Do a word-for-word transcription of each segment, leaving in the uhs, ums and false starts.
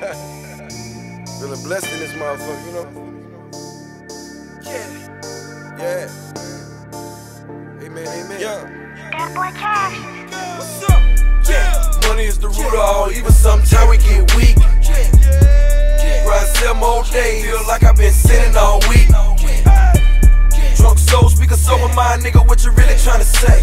Feeling blessed in this motherfucker, you know? Yeah. Yeah. Amen, amen. Yeah. That boy Cassius. What's up? Yeah. Money is the root of all evil, sometimes we get weak. Grind seven more days, feel like I've been sinning all week. Drunk soul, speak a sober mind, nigga, what you really tryna say?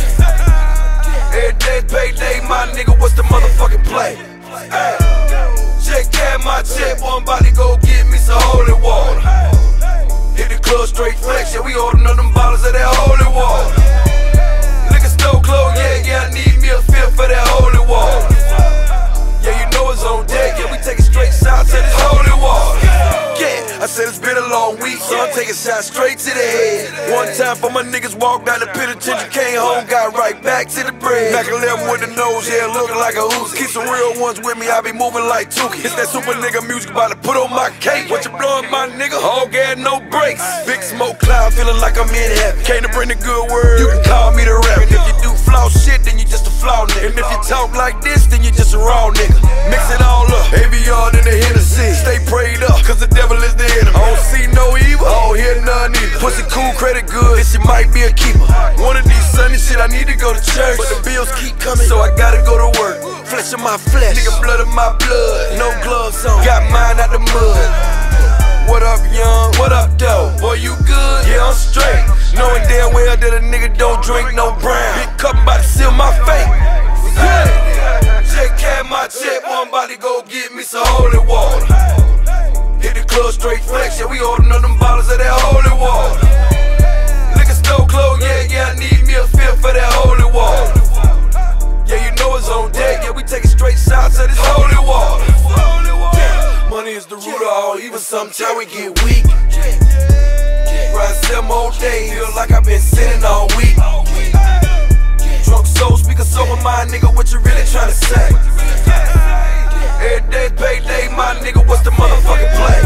Every day, payday, my nigga, what's the motherfucking play? Hey. Check that, my check, one body go get me some holy water. Hit the club straight flex, yeah, we ordering up them bottles of that holy water. Liquor store closed, yeah, yeah, I need me a fifth for that holy water. Yeah, you know it's on deck, yeah, we taking straight shots to this holy water. Yeah, I said it's been a long week, so I'm taking shots straight to the head. One time for my niggas walked out the penitentiary, came home, got right back to the bread. Back eleven with the nose, yeah, looking like a Uzi. Keep some real ones with me, I be moving like Tukey. It's that super nigga music about to put on my cake. What you blowing, my nigga? All gas, no brakes. Big smoke cloud, feeling like I'm in heaven. Came to bring the good word, you can call me the rap. And if you do flaw shit, then you just a flaw nigga. And if you talk like this, then you just a raw nigga. Mix it all up, A V R in the Hennessy. Stay prayed up, cause the devil is the enemy. I don't see no evil, I don't hear none either. Pussy cool, credit good, this shit might be a keeper. One of these Sunday shit, I need to go to church, but the bills keep coming, so I gotta go to work. Flesh of my flesh, nigga, blood of my blood. No gloves on, got mine out the mud. What up, young? What up, though? Boy, you good? Yeah, I'm straight. Knowing damn well that a nigga don't drink no brown. Big cup about to seal my fate. Hey, check had my check, one body go get me some holy water. Hit the club straight flex, yeah, we ordering up them bottles of that holy water. Liquor store closed, yeah, yeah, I need me a fifth for that holy water. Yeah, you know it's on deck, yeah, we taking straight shots of this holy water. Money is the root of all evil, sometimes we get weak. Grind seven more days, feel like I've been sinning all week. Drunk soul, speak a sober mind, nigga, what you really tryna say? Every day, payday, my nigga, what's the motherfucking play?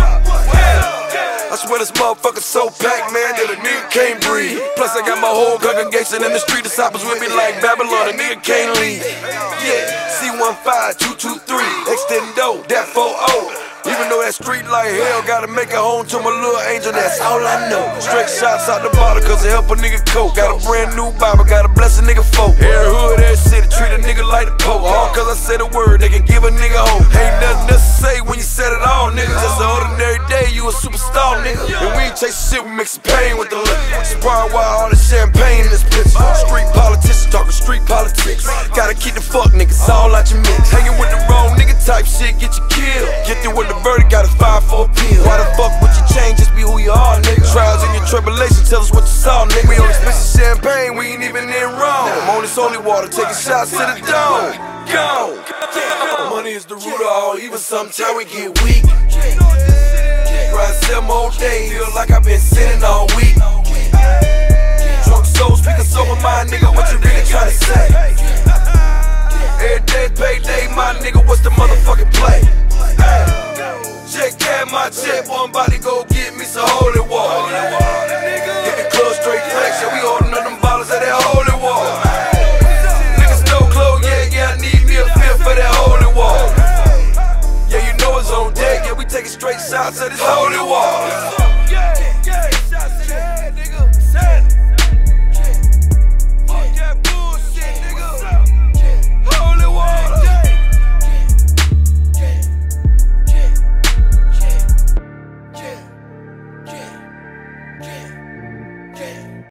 I swear this motherfucker so packed, man, that a nigga can't breathe. Plus I got my whole congregation in the street, disciples with me like Babylon, a nigga can't leave. Yeah, C one five two two three, extendo, that four oh. Even though that street like hell, gotta make it home to my little angel, that's all I know. Straight shots out the bottle, cause it help a nigga cope. Got a brand new Bible, gotta bless a nigga folk. Every hood, every city, treat a nigga like the Pope. All cause I said a word, they can give a nigga hope. Ain't nothing else to say when you said it all, nigga. Just an ordinary day, you a superstar, nigga. And we ain't chasing shit, we mixin' pain with the liquor. Sparring while all the champagne in this picture. Street politicians talking street politics. Gotta keep the fuck niggas all out your mix. Hanging with the wrong nigga type shit, get you killed. Get through with the verdict, got a five for a pill. Why the fuck would you change? Just be who you are, nigga. Trials in your tribulation, tell us what you saw, nigga. We only spittin' champagne, we ain't even in wrong. I'm on this holy water, taking shots to the dome. Go! Money is the root of all evil, sometimes we get weak. Grind seven more days, feel like I've been sinning all week.